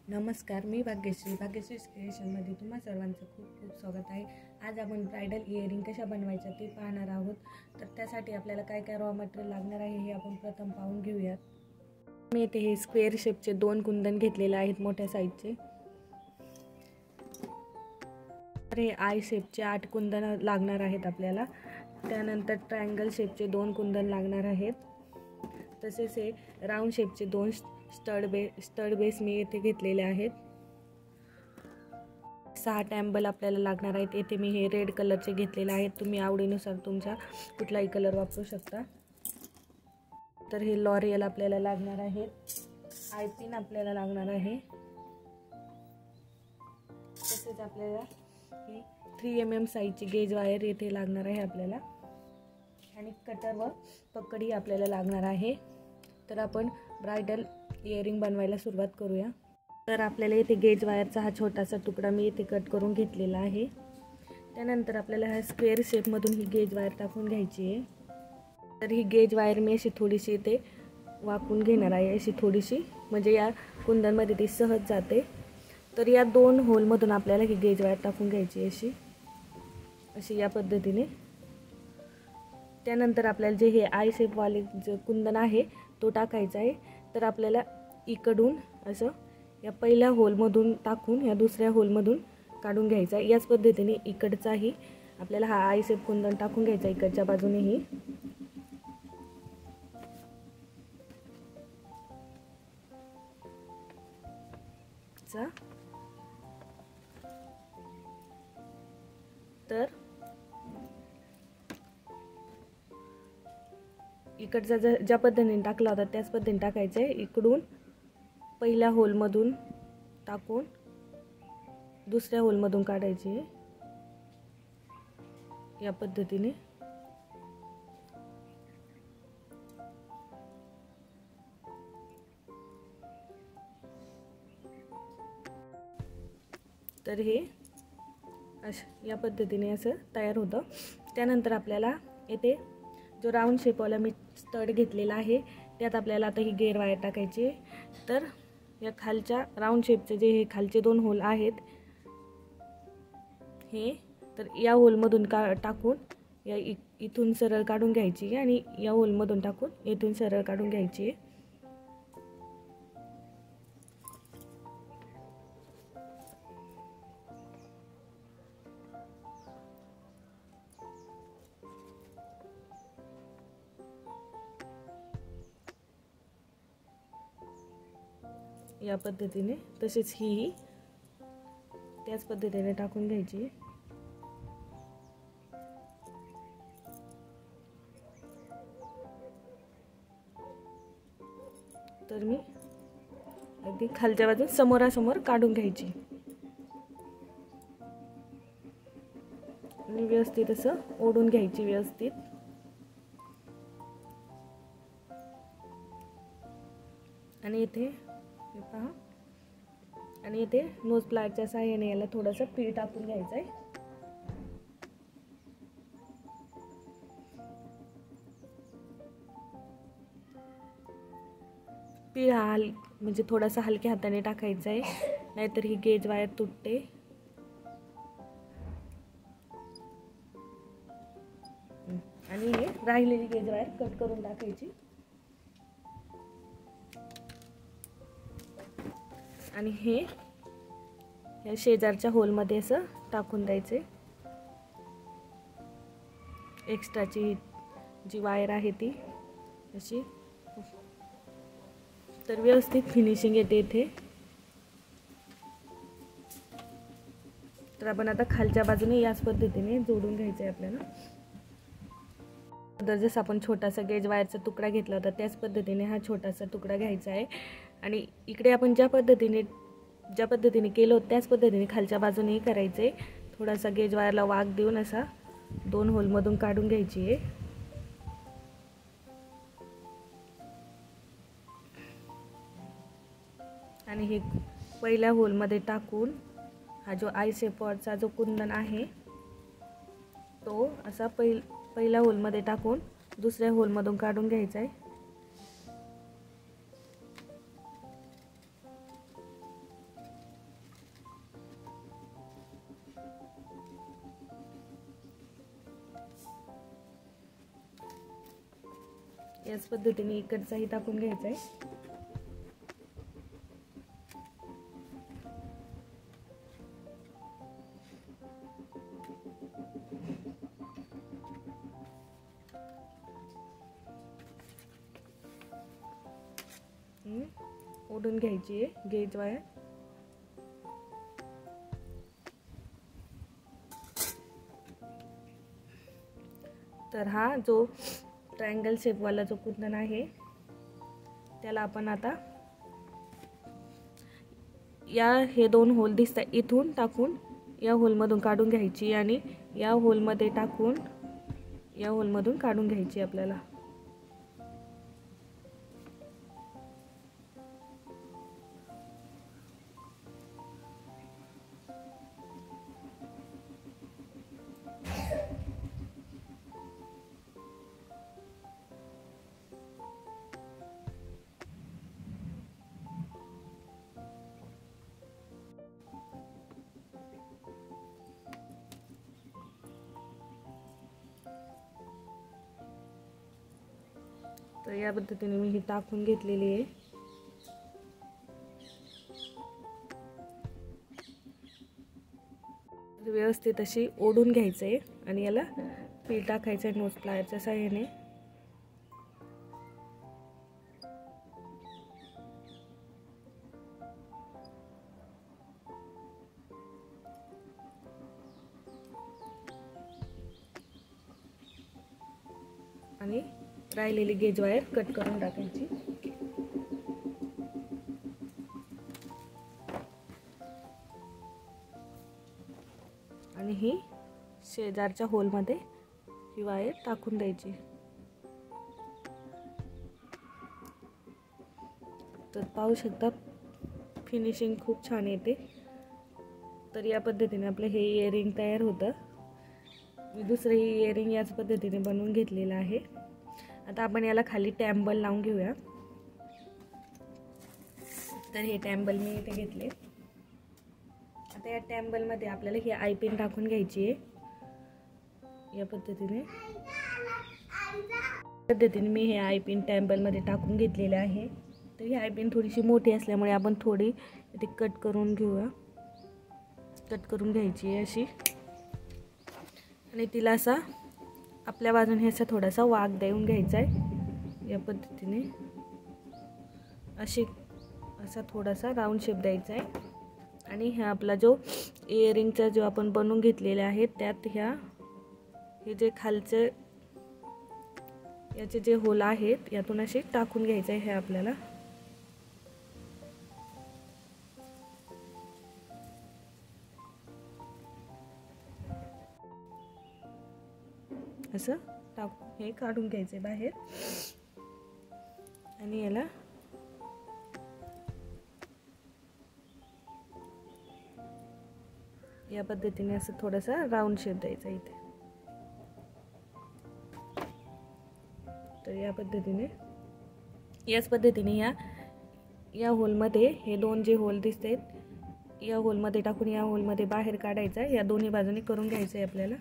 नमस्कार, मी भाग्यश्री क्रिएशनमध्ये तुम्हा सर्वांचं खूप खूप स्वागत आहे। आज आपण ब्रायडल इयरिंग कशा बनवायच्या ते पाहणार आहोत। तर त्यासाठी आपल्याला काय काय रॉ मटेरियल लागणार आहे हे आपण प्रथम पाहून घेऊयात। मी इथे हे स्क्वेअर शेपचे 2 कुंदन घेतलेले आहेत मोठ्या साईजचे। तर हे आय शेपचे 8 कुंदन लागणार आहेत आपल्याला। त्यानंतर ट्रायंगल शेपचे 2 कुंदन लागणार आहेत। तसेच हे राउंड शेपचे 2 स्टड बेस मी इथे घेतलेले आहेत। 6 टॅम्बल आपल्याला लागणार आहेत। इथे मी हे रेड कलरचे घेतलेले आहेत, तुम्ही आवडीनुसार तुमचा कुठलाही कलर वापरू शकता। तर हे लॉरियल आपल्याला लागणार आहे। आय पिन आपल्याला लागणार आहे। तसेच आपल्याला ही 3 mm साईजची गेज वायर इथे लागणार आहे आपल्याला, आणि कटर व पकडी आपल्याला लागणार आहे। तर आपण ब्रायडल इयरिंग बनवायला सुरुवात करूया। तर आपल्याला इथे गेज वायरचा हा छोटासा तुकडा मी इथे कट करून घेतलेला आहे। त्यानंतर आपल्याला हा स्क्वेअर शेपमधून ही गेज वायर टाकून घ्यायची आहे। तर ही गेज वायर मी अशी थोडीशी इथे वाकून घेणार आहे, अशी थोडीशी, म्हणजे या कुंदनमध्ये ती सहज जाते। तर या 2 होलमधून आपल्याला ही गेज वायर टाकून घ्यायची अशी या पद्धतीने। त्यानंतर आपल्याला जे हे आय शेपवाले जे कुंदन आहे तो टाकायचा आहे। तर आपल्याला इकडून असं या पहिल्या होलमधून टाकून या दुसऱ्या होलमधून काढून घ्यायचा आहे। याच पद्धतीने इकडचाही आपल्याला हा आय शेप कुंदन टाकून घ्यायचा इकडच्या बाजूनेही। तर इकडचा ज्या पद्धतीने टाकला होता त्याच पद्धतीने टाकायचं आहे। इकडून पहिल्या होलमधून टाकून दुसऱ्या होलमधून काढायची आहे या पद्धतीने। तर हे या पद्धतीने असं तयार होतं। त्यानंतर आपल्याला येथे जो राउंड शेपवाला मी स्टड घेतलेला आहे त्यात आपल्याला आता ही गेअर वायर टाकायची आहे। तर या खालच्या राउंड शेपचे जे हे खालचे 2 होल आहेत हे, तर या होलमधून टाकून या इथून सरळ काढून घ्यायची आहे, आणि या होलमधून टाकून इथून सरळ काढून घ्यायची आहे। या पद्धतीने तसेच ही त्याच पद्धतीने टाकून घ्यायची। तर मी अगदी खालच्या बाजून समोरासमोर काढून घ्यायची आणि व्यवस्थित असं ओढून घ्यायची व्यवस्थित। आणि इथे पहा, आणि इथे नोज प्लायरच्या साहाय्याने याला थोडंसं पीठ टाकून घ्यायचं आहे। पीठ हा म्हणजे थोडासा हलक्या हाताने टाकायचा आहे, नाहीतर ही गेज वायर तुटते। आणि हे राहिलेली गेज वायर कट करून टाकायची आणि हे या शेजारच्या होलमध्ये असं टाकून द्यायचे। एक्स्ट्राची जी वायर आहे ती अशी, तर व्यवस्थित फिनिशिंग येते इथे। तर आपण आता खालच्या बाजूने याच पद्धतीने जोडून घ्यायचं आहे आपल्याला। तर जसं आपण छोटासा गेज वायरचा तुकडा घेतला होता त्याच पद्धतीने हा छोटासा तुकडा घ्यायचा आहे, आणि इकडे आपण ज्या पद्धतीने केलं होतं त्याच पद्धतीने खालच्या बाजूनेही करायचे। थोडासा गेज वायरला वाक देऊन असा 2 होलमधून काढून घ्यायची आहे। आणि हे पहिल्या होलमध्ये टाकून हा जो आय शेपचा जो कुंदन आहे तो असा पहिल्या होलमध्ये टाकून दुसऱ्या होलमधून काढून घ्यायचा आहे। याच पद्धतीने इकडचाही टाकून घ्यायचा आहे. ओढून घ्यायची आहे गेज वायर. तर हा जो ट्रायंगल शेपवाला जो कुंदन आहे त्याला आपण आता हे 2 होल दिसतात इथून टाकून या होलमधून काढून घ्यायची आणि या होलमध्ये टाकून या होलमधून काढून घ्यायची आपल्याला. तर या पद्धतीने मी ही टाकून घेतलेली आहे. व्यवस्थित अशी ओढून घ्यायचं आहे आणि याला पीठ टाकायचं आहे नोज प्लायरच्या साहाय्याने. आणि राहिलेली गेज वायर कट करून टाकायची. आणि ही शेजारच्या होलमध्ये ही वायर टाकून द्यायची. तर पाहू शकता फिनिशिंग खूप छान येते. तर या पद्धतीने आपलं हे इयरिंग तयार होतं. मी दुसरं ही इयरिंग याच पद्धतीने बनवून घेतलेलं आहे. आता आपण याला खाली टॅम्बल लावून घेऊया. तर हे टॅम्बल मी इथे घेतले. आता या टॅम्बलमध्ये आपल्याला ही आय पिन टाकून घ्यायची आहे. या पद्धतीने मी हे आय पिन टॅम्बलमध्ये टाकून घेतलेले आहे. तर ही आय पिन थोडीशी मोठी असल्यामुळे आपण थोडी इथे कट करून घेऊया. कट करून घ्यायची आहे अशी आणि तिला असा आपल्या बाजूने असा थोडासा वाक देऊन घ्यायचा आहे. या पद्धतीने असा थोडासा राऊंड शेप द्यायचा आहे. आणि हा आपला जो इयरिंगचा जो आपण बनवून घेतलेले आहे त्यात हे जे खालचे याचे जे होल आहेत यातून असे टाकून घ्यायचे आहे हे आपल्याला. असं हे काढून घ्यायचे बाहेर आणि याला या पद्धतीने असं थोडासा राऊंड शेप द्यायचा इथे. तर याच पद्धतीने या होलमध्ये हे 2 जे होल दिसतात या होलमध्ये टाकून या होलमध्ये बाहेर काढायचा. या दोन्ही बाजूने करून घ्यायचं आहे आपल्याला.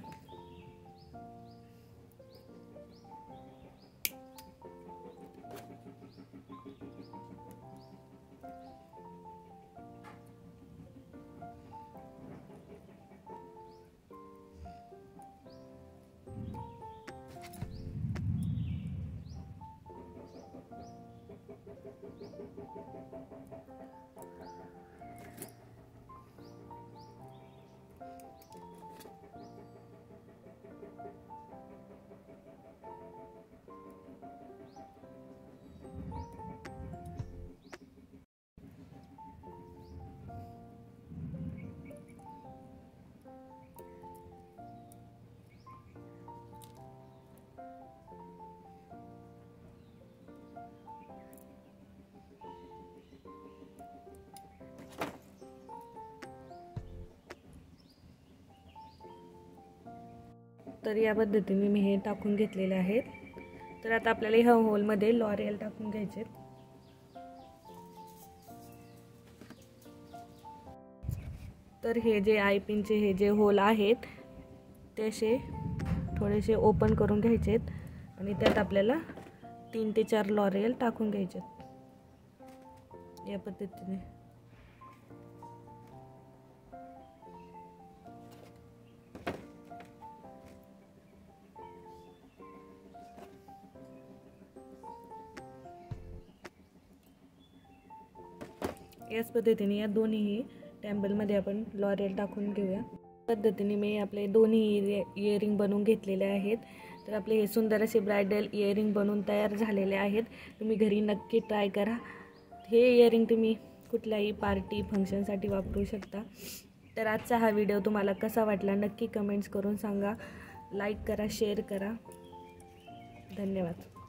तर या पद्धतीने मी हे टाकून घेतलेले आहेत. तर आता आपल्याला ह्या होलमध्ये लॉरियल टाकून घ्यायचे. तर हे जे आय पिनचे हे जे होल आहेत ते असे थोडेसे ओपन करून घ्यायचेत आणि त्यात आपल्याला 3 ते 4 लॉरियल टाकून घ्यायचे या पद्धतीने. याच पद्धतीने या दोन्ही टेम्पलमध्ये आपण लॉरियल टाकून घेऊया. पद्धतीने मी आपले दोन्ही इयरिंग बनवून घेतलेले आहेत. तर आपले हे सुंदर असे ब्रायडल इयरिंग बनवून तयार झालेले आहेत. तुम्ही घरी नक्की ट्राय करा. हे इयरिंग तुम्ही कुठल्याही पार्टी फंक्शनसाठी वापरू शकता. तर आजचा हा व्हिडिओ तुम्हाला कसा वाटला नक्की कमेंट्स करून सांगा. लाईक करा, शेअर करा. धन्यवाद.